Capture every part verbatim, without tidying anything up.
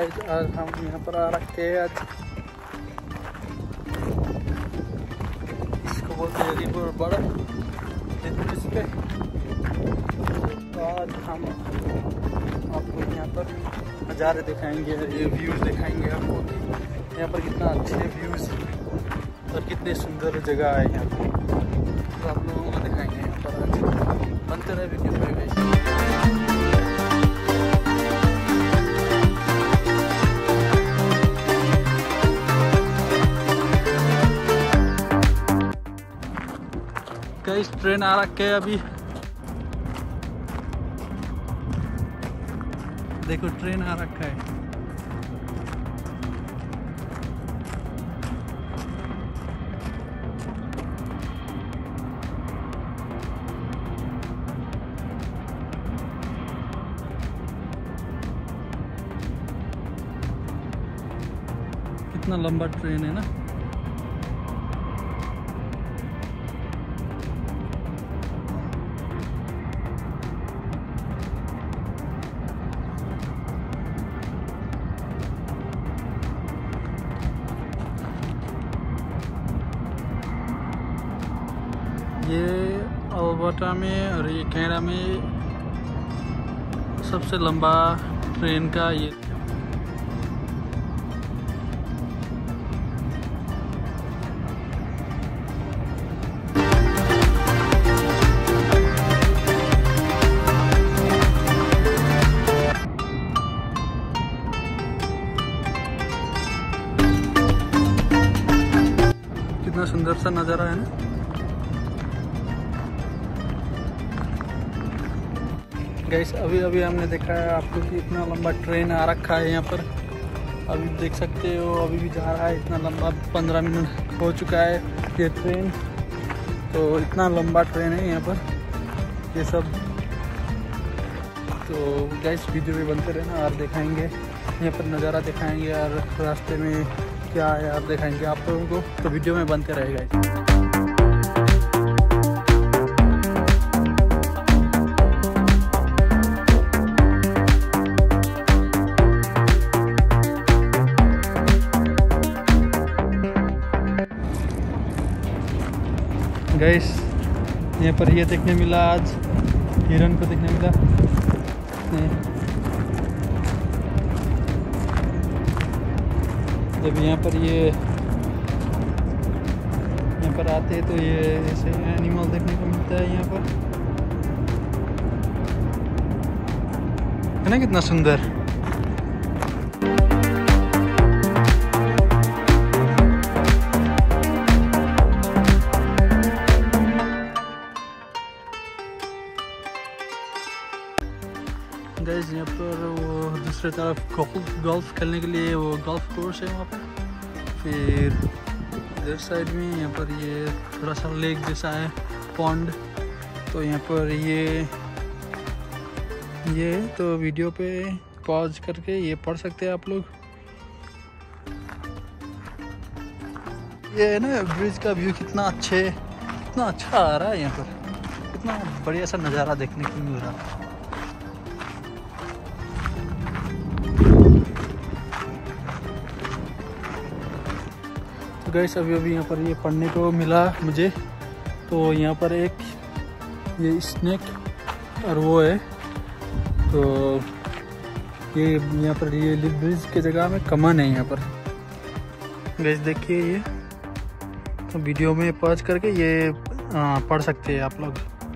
Guys, आज हम यहाँ पर आ रखे हैं। आज इसको बोलते हैं रिवर बड़ा पे। तो आज हम आपको यहाँ पर नज़ारे दिखाएंगे, ये व्यूज़ दिखाएंगे आपको। यहाँ पर कितना अच्छे व्यूज़ और कितनी सुंदर जगह है यहाँ पर, तो आप लोगों को दिखाएंगे यहाँ पर। आज बनते रहे वीडियो में। गाइस ट्रेन आ रखे है अभी, देखो ट्रेन आ रखा है। कितना लंबा ट्रेन है ना। ये अल्बर्टा में और ये कैनडा में सबसे लंबा ट्रेन का ये कितना सुंदर सा नज़ारा है ना। गाइस अभी अभी हमने देखा है आपको कि इतना लंबा ट्रेन आ रखा है यहाँ पर। अभी देख सकते हो अभी भी जा रहा है इतना लंबा, पंद्रह मिनट हो चुका है ये ट्रेन। तो इतना लंबा ट्रेन है यहाँ पर ये सब। तो गाइस वीडियो भी बनते रहना और दिखाएंगे यहाँ पर नज़ारा दिखाएंगे और रास्ते में क्या है और दिखाएंगे आप लोगों को। तो वीडियो में बनते रहेगा। गाइस यहाँ पर ये देखने मिला, आज हिरन को देखने मिला। जब यहाँ पर ये यहाँ पर आते हैं तो ये ऐसे एनिमल देखने को मिलता है यहाँ पर, है ना। कितना सुंदर। गाइस यहाँ पर वो दूसरे तरफ गोल्फ गोल्फ खेलने के लिए वो गोल्फ कोर्स है वहाँ पर। फिर इधर साइड में यहाँ पर ये थोड़ा सा लेक जैसा है, पॉन्ड। तो यहाँ पर ये ये तो वीडियो पे पॉज करके ये पढ़ सकते हैं आप लोग। ये है ना ब्रिज का व्यू, कितना अच्छे कितना अच्छा आ रहा है यहाँ पर। कितना बढ़िया सा नज़ारा देखने को मिल रहा है। गाइस अभी अभी यहाँ पर ये पढ़ने को मिला मुझे। तो यहाँ पर एक ये स्नेक और वो है, तो ये यहाँ पर ये लिप ब्रिज के जगह में कमान है यहाँ पर। गाइस देखिए ये तो वीडियो में पॉज करके ये आ, पढ़ सकते हैं आप लोग।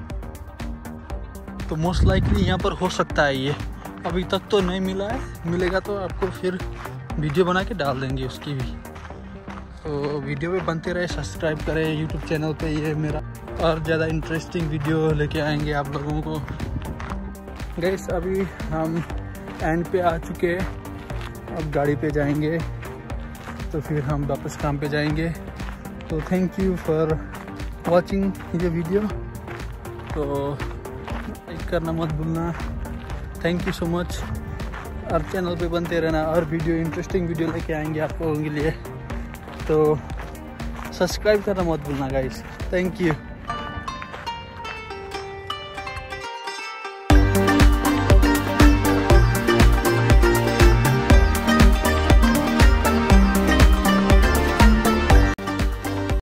तो मोस्ट लाइकली यहाँ पर हो सकता है ये, अभी तक तो नहीं मिला है। मिलेगा तो आपको फिर वीडियो बना के डाल देंगे उसकी भी। तो वीडियो पे बनते रहे, सब्सक्राइब करें यूट्यूब चैनल पे। ये मेरा और ज़्यादा इंटरेस्टिंग वीडियो लेके आएंगे आप लोगों को। गाइस अभी हम एंड पे आ चुके हैं, अब गाड़ी पे जाएंगे तो फिर हम वापस काम पे जाएंगे। तो थैंक यू फॉर वाचिंग ये वीडियो। तो लाइक करना मत भूलना। Thank you so much. और चैनल पे बनते रहना और वीडियो इंटरेस्टिंग वीडियो लेके आएंगे आप लोगों के लिए। तो सब्सक्राइब करना मत भूलना गाइस। Thank you.